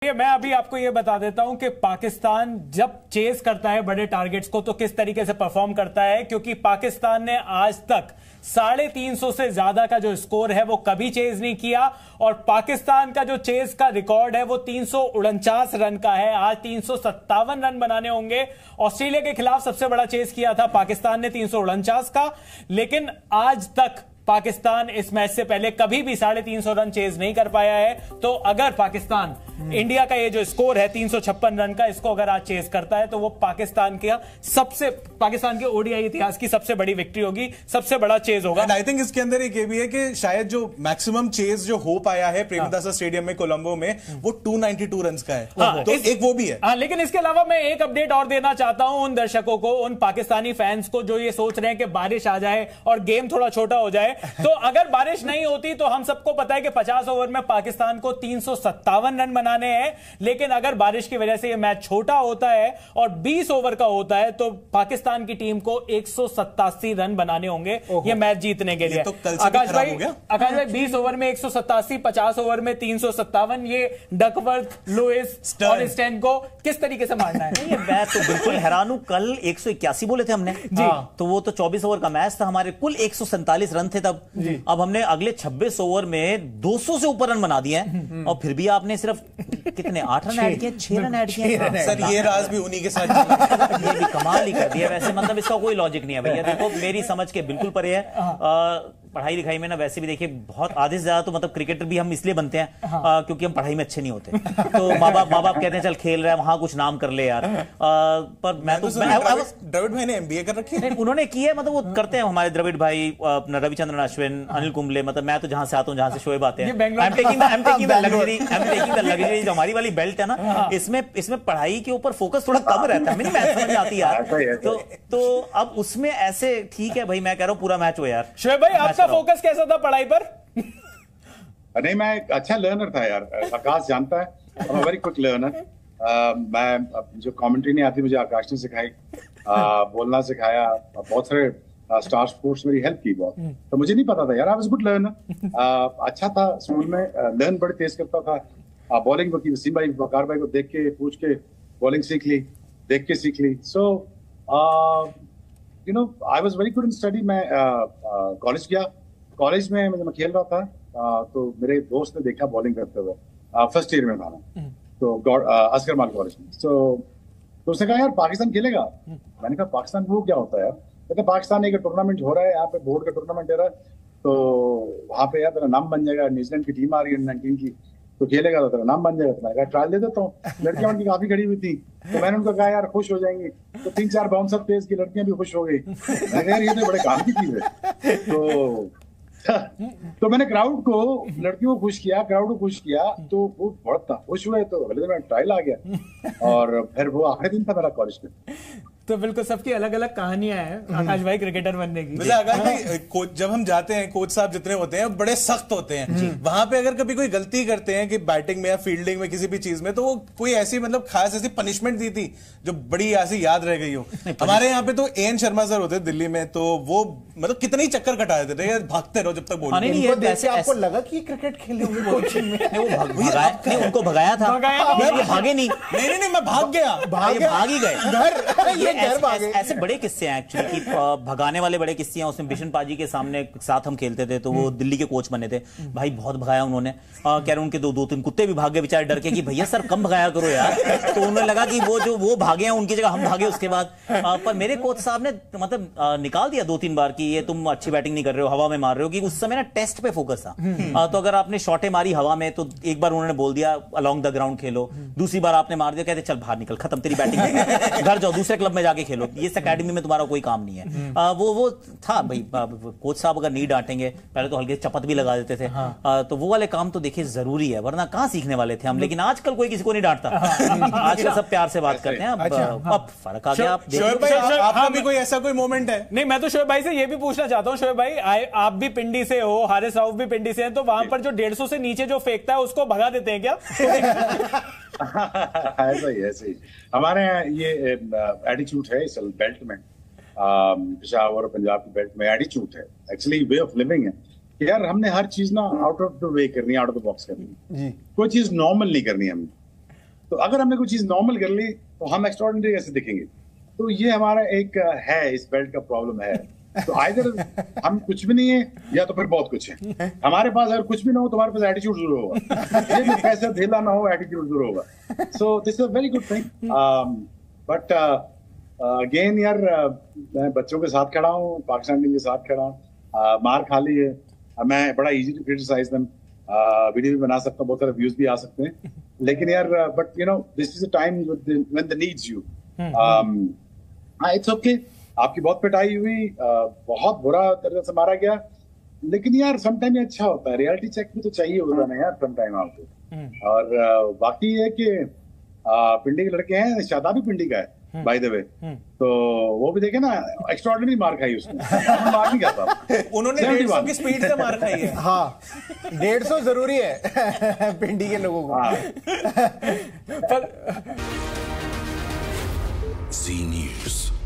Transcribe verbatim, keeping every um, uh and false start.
मैं अभी आपको ये बता देता हूं कि पाकिस्तान जब चेस करता है बड़े टारगेट्स को तो किस तरीके से परफॉर्म करता है, क्योंकि पाकिस्तान ने आज तक साढ़े तीन सौ से ज्यादा का जो स्कोर है वो कभी चेज नहीं किया, और पाकिस्तान का जो चेज का रिकॉर्ड है वो तीन सौ उनचास रन का है। आज तीन सौ सत्तावन रन बनाने होंगे। ऑस्ट्रेलिया के खिलाफ सबसे बड़ा चेज किया था पाकिस्तान ने तीन सौ उनचास का, लेकिन आज तक पाकिस्तान इस मैच से पहले कभी भी साढ़े तीन सौ रन चेज नहीं कर पाया है। तो अगर पाकिस्तान इंडिया का ये जो स्कोर है तीन सौ छप्पन रन का, इसको अगर आज चेज करता है तो वो पाकिस्तान के सबसे पाकिस्तान के ओडीआई इतिहास की सबसे बड़ी विक्ट्री होगी, सबसे बड़ा चेज होगा। आई थिंक इसके अंदर एक ये भी है कि शायद जो मैक्सिमम चेज जो हो पाया है प्रेमदासा स्टेडियम में कोलंबो में वो दो सौ बानवे रन का है। हाँ, तो इस, एक वो भी है। हाँ, लेकिन इसके अलावा मैं एक अपडेट और देना चाहता हूं उन दर्शकों को, उन पाकिस्तानी फैंस को जो ये सोच रहे हैं कि बारिश आ जाए और गेम थोड़ा छोटा हो जाए। तो अगर बारिश नहीं होती तो हम सबको पता है कि पचास ओवर में पाकिस्तान को तीन सौ सत्तावन रन बनाने हैं, लेकिन अगर बारिश की वजह से यह मैच छोटा होता है और बीस ओवर का होता है तो पाकिस्तान की टीम को एक सौ सत्तासी रन बनाने होंगे यह मैच जीतने के लिए। तो आकाश भाई आकाश भाई बीस ओवर में एक सौ सत्तासी, पचास ओवर में तीन सौ सत्तावन, ये डकवर्थ, लुइस और स्टैन को किस तरीके से मारना है? ये मैं तो बिल्कुल हैरान हूं। कल एक सौ इक्यासी बोले थे हमने जी, तो वो तो चौबीस ओवर का मैच था, हमारे कुल एक सौ सैंतालीस रन थे तब। अब हमने अगले छब्बीस ओवर में दो सौ से ऊपर रन बना दिए हैं, और फिर भी आपने सिर्फ कितने आठ रन ऐड किए, छह रन ऐड किए। सर ये राज भी उन्हीं के साथ ये भी कमाल ही कर दिया। वैसे मतलब इसका कोई लॉजिक नहीं है भैया, देखो मेरी समझ के बिल्कुल परे है। पढ़ाई लिखाई में ना वैसे भी देखिए बहुत आधे से ज्यादा तो मतलब क्रिकेटर भी हम इसलिए बनते हैं हाँ। आ, क्योंकि हम पढ़ाई में अच्छे नहीं होते। तो माँ बाप माँ बाप कहते हैं चल खेल रहा है वहां कुछ नाम कर ले यार। आ, पर मैं तो द्रविड़ भाई ने एमबीए कर रखी है। उन्होंने की है, मतलब वो करते हैं हमारे द्रविड़ भाई, अपना रविचंद्रन अश्विन, अनिल कुंबले। मतलब मैं तो जहां से आता हूं, जहां से शोएब आते हैं, I am taking I am taking the luxury I am taking the luxury जो हमारी वाली बेल्ट है ना, इसमें इसमें पढ़ाई के ऊपर फोकस थोड़ा कम रहता है। मेरी मैथ समझ आती है यार। तो तो अब उसमें ऐसे ठीक है भाई, मैं कह रहा हूं पूरा मैच हो यार। शोएब भाई आपका फोकस कैसा था पढ़ाई पर? नहीं, मैं एक अच्छा लर्नर था यार, आकाश जानता है, I am very quick learner. मैं जो कमेंट्री नहीं आती मुझे आकाश ने सिखाई, uh, बोलना सिखाया, बहुत सारे स्टार स्पोर्ट्स मेरी हेल्प की बहुत। तो मुझे नहीं पता था यार, आई वाज गुड लर्नर। अच्छा था स्कूल में, लर्न बड़े तेज करता था। बॉलिंग को वसीम भाई वकार भाई को देख के पूछ के बॉलिंग सीख ली, देख के सीख ली। So you know I was very good in study. मैं कॉलेज गया, कॉलेज में मैं खेल रहा था, uh, तो मेरे दोस्त ने देखा बॉलिंग करते हुए, फर्स्ट ईयर में था ना, तो असगर माल कॉलेज में। तो तो उसने कहा यार पाकिस्तान खेलेगा? मैंने कहा पाकिस्तान वो क्या होता है यार? कहते पाकिस्तान एक टूर्नामेंट हो रहा है यहाँ पे, बोर्ड का टूर्नामेंट हो रहा है, तो वहाँ पे यार तेरा नाम बन जाएगा, न्यूजीलैंड की टीम आ रही है नाइनटीन की, तो खेलेगा तो तेरा नाम बन जाएगा। तो मैं कहा ट्रायल दे देता हूँ। लड़कियां उनकी काफी खड़ी हुई थी, तो मैंने उनको कहा यार खुश हो जाएंगी, तो तीन चार बाउंसर तेज की लड़कियां भी खुश हो गई। यार ये तो बड़े काम की चीज है। तो तो मैंने क्राउड को, लड़कियों को खुश किया, क्राउड को खुश किया, तो वो बहुत खुश हुए। तो अगले दिन ट्रायल आ गया, और फिर वो आखिरी दिन था मेरा कॉलेज में। तो बिल्कुल सबकी अलग अलग कहानियां हैं आकाश भाई क्रिकेटर बनने की। वैसे आकाश भाई कोच जब हम जाते हैं, कोच साहब जितने होते हैं बड़े सख्त होते हैं। वहां पे अगर कभी कोई गलती करते हैं कि बैटिंग में या फील्डिंग में किसी भी चीज में, तो वो कोई ऐसी मतलब खास ऐसी पनिशमेंट दी थी जो बड़ी ऐसी याद रह गई हो? हमारे यहाँ पे तो एन शर्मा सर होते दिल्ली में, तो वो मतलब कितने ही चक्कर कटा देते थे, भागते रहो जब तक बोलो। आपको लगा कि क्रिकेट खेले होंगे कोचिंग में? नहीं, उनको भगाया था, भागे नहीं नहीं नहीं मैं भाग गया, भाग ही गए। ऐसे, ऐसे बड़े किस्से हैं एक्चुअली कि भगाने वाले बड़े किस्से हैं। उसमें बिशन पाजी के सामने साथ हम खेलते थे, तो वो दिल्ली के कोच बने थे भाई, बहुत भगाया उन्होंने। कह रहे उनके दो दो तीन कुत्ते भी भाग गए बेचारे डर के कि भैया सर कम भगाया करो यार। तो उन्हें लगा कि वो जो वो भागे हैं उनकी जगह हम भागे उसके बाद। आ, पर मेरे कोच साहब ने मतलब आ, निकाल दिया दो तीन बार कि ये तुम अच्छी बैटिंग नहीं कर रहे हो, हवा में मार रहे हो, कि उस समय ना टेस्ट पे फोकस था। आ, तो अगर आपने शॉटे मारी हवा में, तो एक बार उन्होंने बोल दिया अलोंग द ग्राउंड खेलो, दूसरी बार आपने मार दिया, कहते चल बाहर निकल, खत्म तेरी बैटिंग, घर जाओ दूसरे क्लब में जाके खेलो, ये एकेडमी में तुम्हारा कोई काम नहीं है। आ, वो वो था भाई, कोच साहब अगर नहीं डांटेंगे, पहले तो हल्के चपत भी लगा देते थे। हाँ। आ, तो वो वाले काम तो देखिए जरूरी है, वरना कहां सीखने वाले थे हम। लेकिन आजकल कोई किसी को नहीं डांटता, आजकल सब प्यार से बात करते हैं। अब अब फर्क आ गया। आप शोएब भाई आपका भी कोई ऐसा कोई मोमेंट है? नहीं, मैं तो शोएब भाई से ये भी पूछना चाहता हूँ, शोएब भाई आप भी पिंडी से हो, हारिस राउफ भी पिंडी से हैं, तो वहां पर जो डेढ़ सौ से नीचे जो फेंकता है उसको भगा देते हैं क्या? ऐसा ही ऐसे ही हमारे यहाँ ये एटीट्यूड है इस बेल्ट में, पेशावर पंजाब की बेल्ट में एटीट्यूड है, एक्चुअली वे ऑफ लिविंग है कि यार हमने हर चीज ना आउट ऑफ द वे करनी है, आउट ऑफ द बॉक्स करनी है। कोई चीज नॉर्मल नहीं करनी हमने। तो अगर हमने कोई चीज नॉर्मल कर ली तो हम एक्स्ट्राऑर्डिनरी कैसे दिखेंगे? तो ये हमारा एक है, इस बेल्ट का प्रॉब्लम है। तो आइदर हम कुछ भी नहीं है या तो फिर बहुत कुछ है। हमारे पास अगर कुछ भी ना हो तो हमारे पास एटीट्यूड जरूर होगा। ये पैसा धेला ना हो, एटीट्यूड जरूर होगा। So this is a very good thing. But again यार, मैं बच्चों के साथ खड़ा हूँ, पाकिस्तान टीम के साथ खड़ा हूँ। uh, मार खा ली है, मैं बड़ा easy to criticise them, video भी बना सकता हूँ, बहुत सारे व्यूज भी आ सकते हैं, लेकिन यार but you know this is a time when the needs you. It's okay, आपकी बहुत पिटाई हुई, uh, बहुत बुरा तरह से मारा गया, लेकिन यार सम टाइम ये अच्छा होता है, रियलिटी चेक भी तो चाहिए होता ना यार सम टाइम आपको। और uh, बाकी है कि uh, पिंडी के लड़के हैं, शादाब भी पिंडी का है बाय द वे, तो वो भी देखे ना, एक्स्ट्राऑर्डिनरी मार खाई उसने। मार नहीं खाता, उन्होंने डेढ़ सौ की स्पीड से मार खाई है। हाँ, डेढ़ सौ जरूरी है पिंडी के लोगों को। पर जी न्यूज़।